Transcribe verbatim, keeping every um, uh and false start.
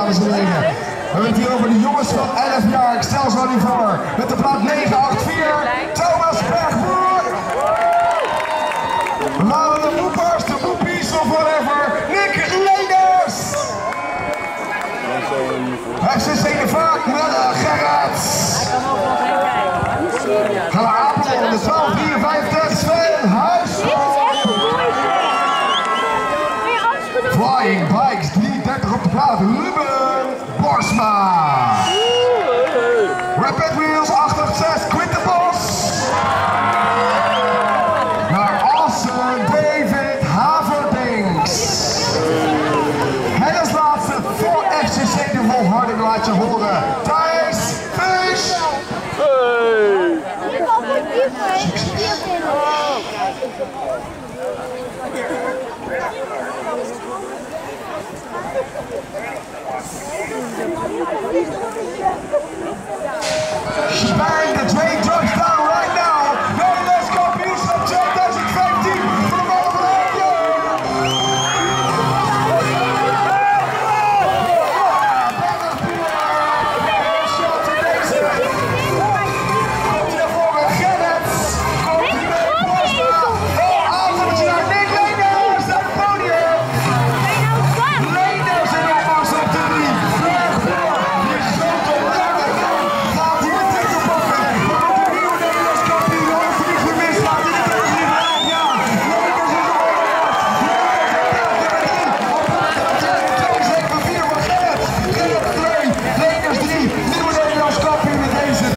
dames en heren. We hebben het hier over de jongens van elf jaar. Ik stel ze al nu voor. Met de plaat negen acht vier, Thomas Bergboer. We waren de Moepers, de Moepies of whatever, Nick Leenders. F C C de Vaak, Melle Gerrits. Gaan we Apeldoorn, de twaalf drieënvijftig, Sven Huisman. Flying Bikes, drieëndertig op de plaat, Ruben Borsma. Rapid Wheels, acht acht zes, Quinten Bos. Naar Assen, David Haverdinks. En als laatste voor F C C de Volharding laat je horen, Thijs Fish. Hey. Succes.